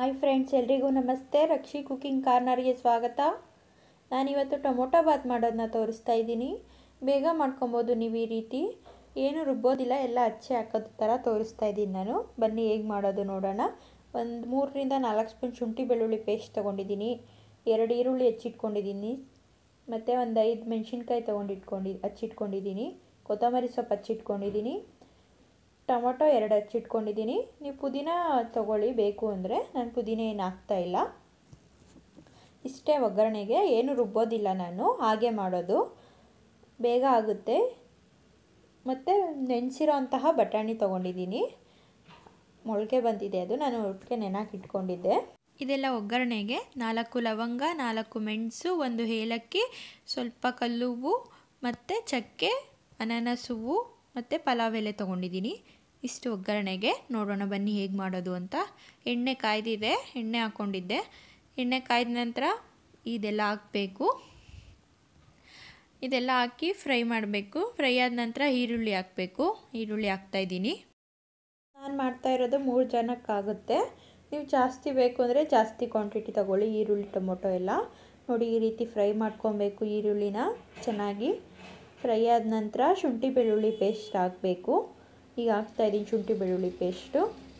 Hi friends, ಎಲ್ರಿಗೂ ನಮಸ್ತೆ. ರಕ್ಷಿ cooking ಕಾರ್ನರ್ಗೆ ಸ್ವಾಗತ. ನಾನಿವತ್ತು ಟೊಮೊಟೊ ಬಾತ್ ಮಾಡೋದನ್ನ ತೋರಿಸ್ತಾ ಇದ್ದೀನಿ. ಬೇಗ ಮಾಡ್ಕೊಬೋದು ನೀವು. ಈ ರೀತಿ ಏನು ರುಬ್ಬೋದಿಲ್ಲ, ಎಲ್ಲ ಹಚ್ಚಿ ಹಾಕೋದು ಥರ ತೋರಿಸ್ತಾ ಇದ್ದೀನಿ ನಾನು. ಬನ್ನಿ ಹೇಗೆ ಮಾಡೋದು ನೋಡೋಣ. ಒಂದು 3 ರಿಂದ 4 ಸ್ಪೂನ್ ಶುಂಠಿ ಬೆಳ್ಳುಳ್ಳಿ ಪೇಸ್ಟ್ ತೊಗೊಂಡಿದ್ದೀನಿ. 2 ಈರುಳ್ಳಿ ಹಚ್ಚಿಟ್ಕೊಂಡಿದ್ದೀನಿ. ಮತ್ತು ಒಂದು 5 ಮೆಣಸಿನ್ಕಾಯಿ ಹಚ್ಚಿಟ್ಕೊಂಡಿದ್ದೀನಿ. ಕೊತ್ತಂಬರಿ ಸೊಪ್ಪು ಹಚ್ಚಿಟ್ಕೊಂಡಿದ್ದೀನಿ. ಟೊಮೊಟೊ 2 ಹಚ್ಚಿಟ್ಕೊಂಡಿದ್ದೀನಿ. ನೀವು ಪುದೀನ ತೊಗೊಳ್ಳಿ ಬೇಕು ಅಂದರೆ. ನಾನು ಪುದೀನ ಏನು ಹಾಕ್ತಾಯಿಲ್ಲ. ಇಷ್ಟೇ ಒಗ್ಗರಣೆಗೆ, ಏನು ರುಬ್ಬೋದಿಲ್ಲ ನಾನು, ಹಾಗೆ ಮಾಡೋದು. ಬೇಗ ಆಗುತ್ತೆ. ಮತ್ತು ನೆನೆಸಿರೋ ಅಂತಹ ಬಟಾಣಿ ತೊಗೊಂಡಿದ್ದೀನಿ. ಮೊಳಕೆ ಬಂದಿದೆ ಅದು, ನಾನು ಒಟ್ಟಿಗೆ ನೆನೆಹಾಕಿಟ್ಕೊಂಡಿದ್ದೆ. ಇದೆಲ್ಲ ಒಗ್ಗರಣೆಗೆ 4 ಲವಂಗ, 4 ಮೆಣಸು, 1 ಏಲಕ್ಕಿ, ಸ್ವಲ್ಪ ಕಲ್ಲುವ್ವು ಮತ್ತು ಚಕ್ಕೆ, ಅನಾನಸ್ ಹೂವು ಮತ್ತು ಪಲಾವ್ ಎಲೆ ತೊಗೊಂಡಿದ್ದೀನಿ. ಇಷ್ಟು ಒಗ್ಗರಣೆಗೆ. ನೋಡೋಣ ಬನ್ನಿ ಹೇಗೆ ಮಾಡೋದು ಅಂತ. ಎಣ್ಣೆ ಕಾಯ್ದಿದೆ, ಎಣ್ಣೆ ಹಾಕ್ಕೊಂಡಿದ್ದೆ. ಎಣ್ಣೆ ಕಾಯ್ದ ನಂತರ ಇದೆಲ್ಲ ಹಾಕಬೇಕು. ಇದೆಲ್ಲ ಹಾಕಿ ಫ್ರೈ ಮಾಡಬೇಕು. ಫ್ರೈ ಆದ ನಂತರ ಈರುಳ್ಳಿ ಹಾಕಬೇಕು. ಈರುಳ್ಳಿ ಹಾಕ್ತಾಯಿದ್ದೀನಿ. ನಾನು ಮಾಡ್ತಾ ಇರೋದು 3 ಜನಕ್ಕಾಗುತ್ತೆ. ನೀವು ಜಾಸ್ತಿ ಬೇಕು ಅಂದರೆ ಜಾಸ್ತಿ ಕ್ವಾಂಟಿಟಿ ತಗೊಳ್ಳಿ. ಈರುಳ್ಳಿ ಟೊಮೊಟೊ ಎಲ್ಲ ನೋಡಿ ಈ ರೀತಿ ಫ್ರೈ ಮಾಡ್ಕೊಬೇಕು. ಈರುಳ್ಳಿನ ಚೆನ್ನಾಗಿ ಫ್ರೈ ಆದ ನಂತರ ಶುಂಠಿ ಬೆಳ್ಳುಳ್ಳಿ ಪೇಸ್ಟ್ ಹಾಕಬೇಕು. ಈಗ ಹಾಕ್ತಾಯಿದ್ದೀನಿ ಶುಂಠಿ ಬೆಳ್ಳುಳ್ಳಿ ಪೇಸ್ಟು.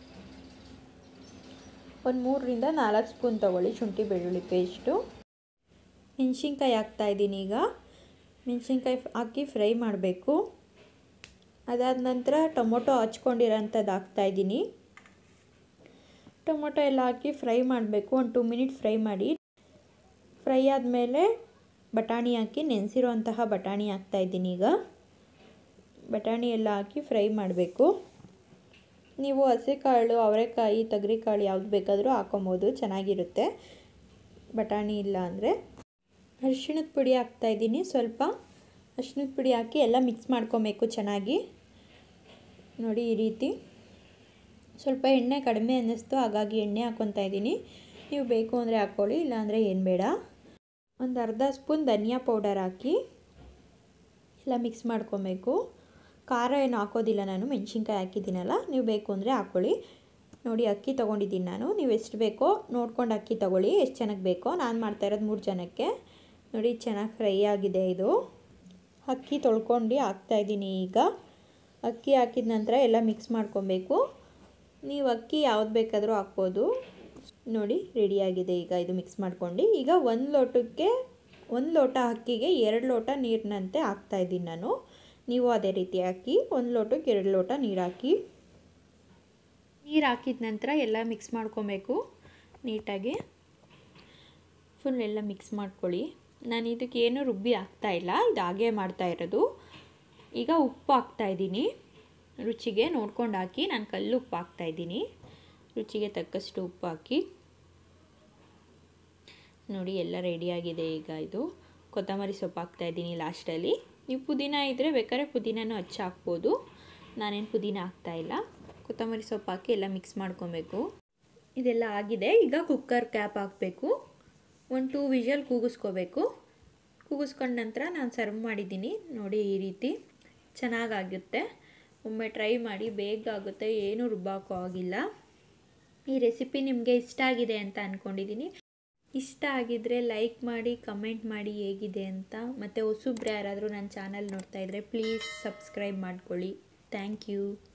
ಒಂದು 3 ರಿಂದ 4 ಸ್ಪೂನ್ ತೊಗೊಳ್ಳಿ ಶುಂಠಿ ಬೆಳ್ಳುಳ್ಳಿ ಪೇಸ್ಟು. ಮೆಣಸಿನ್ಕಾಯಿ ಹಾಕ್ತಾಯಿದ್ದೀನಿ. ಈಗ ಮೆಣಸಿನ್ಕಾಯಿ ಹಾಕಿ ಫ್ರೈ ಮಾಡಬೇಕು. ಅದಾದ ನಂತರ ಟೊಮೊಟೊ ಹಚ್ಕೊಂಡಿರೋಂಥದ್ದು ಹಾಕ್ತಾಯಿದ್ದೀನಿ. ಟೊಮೊಟೊ ಎಲ್ಲ ಹಾಕಿ ಫ್ರೈ ಮಾಡಬೇಕು. ಒಂದು 2 ಮಿನಿಟ್ ಫ್ರೈ ಮಾಡಿ. ಫ್ರೈ ಆದಮೇಲೆ ಬಟಾಣಿ ಹಾಕಿ, ನೆನೆಸಿರೋ ಅಂತಹ ಬಟಾಣಿ ಹಾಕ್ತಾಯಿದ್ದೀನಿ. ಈಗ ಬಟಾಣಿ ಎಲ್ಲ ಹಾಕಿ ಫ್ರೈ ಮಾಡಬೇಕು. ನೀವು ಹಸಿಕಾಳು, ಅವರೆಕಾಯಿ, ತೊಗರಿಕಾಳು ಯಾವ್ದು ಬೇಕಾದರೂ ಹಾಕೊಬೋದು, ಚೆನ್ನಾಗಿರುತ್ತೆ. ಬಟಾಣಿ ಇಲ್ಲ ಅಂದರೆ. ಅರಿಶಿಣದ ಪುಡಿ ಹಾಕ್ತಾಯಿದ್ದೀನಿ. ಸ್ವಲ್ಪ ಅರಿಶಿಣದ ಪುಡಿ ಹಾಕಿ ಎಲ್ಲ ಮಿಕ್ಸ್ ಮಾಡ್ಕೊಬೇಕು ಚೆನ್ನಾಗಿ. ನೋಡಿ ಈ ರೀತಿ. ಸ್ವಲ್ಪ ಎಣ್ಣೆ ಕಡಿಮೆ ಅನ್ನಿಸ್ತು, ಹಾಗಾಗಿ ಎಣ್ಣೆ ಹಾಕ್ಕೊತಾ ಇದ್ದೀನಿ. ನೀವು ಬೇಕು ಅಂದರೆ ಹಾಕ್ಕೊಳ್ಳಿ, ಇಲ್ಲಾಂದರೆ ಏನು ಬೇಡ. ಒಂದು ಅರ್ಧ ಸ್ಪೂನ್ ಧನಿಯಾ ಪೌಡರ್ ಹಾಕಿ ಎಲ್ಲ ಮಿಕ್ಸ್ ಮಾಡ್ಕೊಬೇಕು. ಖಾರ ಏನು ಹಾಕೋದಿಲ್ಲ ನಾನು, ಮೆಣಸಿನ್ಕಾಯಿ ಹಾಕಿದ್ದೀನಲ್ಲ. ನೀವು ಬೇಕು ಅಂದರೆ ಹಾಕ್ಕೊಳ್ಳಿ. ನೋಡಿ ಅಕ್ಕಿ ತೊಗೊಂಡಿದ್ದೀನಿ ನಾನು. ನೀವು ಎಷ್ಟು ಬೇಕೋ ನೋಡ್ಕೊಂಡು ಅಕ್ಕಿ ತೊಗೊಳ್ಳಿ, ಎಷ್ಟು ಜನಕ್ಕೆ ಬೇಕೋ. ನಾನು ಮಾಡ್ತಾಯಿರೋದು 3 ಜನಕ್ಕೆ. ನೋಡಿ ಚೆನ್ನಾಗಿ ಫ್ರೈ ಆಗಿದೆ ಇದು. ಅಕ್ಕಿ ತೊಳ್ಕೊಂಡು ಹಾಕ್ತಾಯಿದ್ದೀನಿ. ಈಗ ಅಕ್ಕಿ ಹಾಕಿದ ನಂತರ ಎಲ್ಲ ಮಿಕ್ಸ್ ಮಾಡ್ಕೊಬೇಕು. ನೀವು ಅಕ್ಕಿ ಯಾವ್ದು ಬೇಕಾದರೂ ಹಾಕ್ಬೋದು. ನೋಡಿ ರೆಡಿಯಾಗಿದೆ. ಈಗ ಇದು ಮಿಕ್ಸ್ ಮಾಡ್ಕೊಂಡು, ಈಗ 1 ಲೋಟ ಅಕ್ಕಿಗೆ 2 ಲೋಟ ನೀರಿನಂತೆ ಹಾಕ್ತಾಯಿದ್ದೀನಿ ನಾನು. ನೀವು ಅದೇ ರೀತಿ ಹಾಕಿ. 1 ಲೋಟಕ್ಕೆ 2 ಲೋಟ ನೀರು ಹಾಕಿ. ನೀರು ಹಾಕಿದ ನಂತರ ಎಲ್ಲ ಮಿಕ್ಸ್ ಮಾಡ್ಕೊಬೇಕು ನೀಟಾಗಿ. ಫುಲ್ ಎಲ್ಲ ಮಿಕ್ಸ್ ಮಾಡ್ಕೊಳ್ಳಿ. ನಾನು ಇದಕ್ಕೆ ಏನು ರುಬ್ಬಿ ಹಾಕ್ತಾಯಿಲ್ಲ, ಇದು ಹಾಗೆ ಮಾಡ್ತಾ ಇರೋದು. ಈಗ ಉಪ್ಪು ಹಾಕ್ತಾಯಿದ್ದೀನಿ. ರುಚಿಗೆ ನೋಡ್ಕೊಂಡು ಹಾಕಿ. ನಾನು ಕಲ್ಲು ಉಪ್ಪು ಹಾಕ್ತಾಯಿದ್ದೀನಿ. ರುಚಿಗೆ ತಕ್ಕಷ್ಟು ಉಪ್ಪು ಹಾಕಿ. ನೋಡಿ ಎಲ್ಲ ರೆಡಿಯಾಗಿದೆ. ಈಗ ಇದು ಕೊತ್ತಂಬರಿ ಸೊಪ್ಪು ಹಾಕ್ತಾಯಿದ್ದೀನಿ ಲಾಸ್ಟಲ್ಲಿ. ನೀವು ಪುದೀನ ಇದ್ದರೆ ಬೇಕಾದ್ರೆ ಪುದೀನನೂ ಹಚ್ಚಿ ಹಾಕ್ಬೋದು. ನಾನೇನು ಪುದೀನ ಹಾಕ್ತಾಯಿಲ್ಲ. ಕೊತ್ತಂಬರಿ ಸೊಪ್ಪು ಹಾಕಿ ಎಲ್ಲ ಮಿಕ್ಸ್ ಮಾಡ್ಕೊಬೇಕು. ಇದೆಲ್ಲ ಆಗಿದೆ. ಈಗ ಕುಕ್ಕರ್ ಕ್ಯಾಪ್ ಹಾಕಬೇಕು. 1-2 ವಿಷಲ್ ಕೂಗಿಸ್ಕೋಬೇಕು. ಕೂಗಿಸ್ಕೊಂಡ ನಂತರ ನಾನು ಸರ್ವ್ ಮಾಡಿದ್ದೀನಿ. ನೋಡಿ ಈ ರೀತಿ ಚೆನ್ನಾಗಾಗುತ್ತೆ. ಒಮ್ಮೆ ಟ್ರೈ ಮಾಡಿ, ಬೇಗ ಆಗುತ್ತೆ, ಏನೂ ರುಬ್ಬಾಕೋ ಆಗಿಲ್ಲ. ಈ ರೆಸಿಪಿ ನಿಮಗೆ ಇಷ್ಟ ಆಗಿದೆ ಅಂತ ಅಂದ್ಕೊಂಡಿದ್ದೀನಿ. ಇಷ್ಟ ಆಗಿದ್ದರೆ ಲೈಕ್ ಮಾಡಿ, ಕಮೆಂಟ್ ಮಾಡಿ ಹೇಗಿದೆ ಅಂತ. ಮತ್ತು ಹೊಸಬ್ರು ಯಾರಾದರೂ ನನ್ನ ಚಾನಲ್ ನೋಡ್ತಾ ಇದ್ದರೆ ಪ್ಲೀಸ್ ಸಬ್ಸ್ಕ್ರೈಬ್ ಮಾಡ್ಕೊಳ್ಳಿ. Thank you.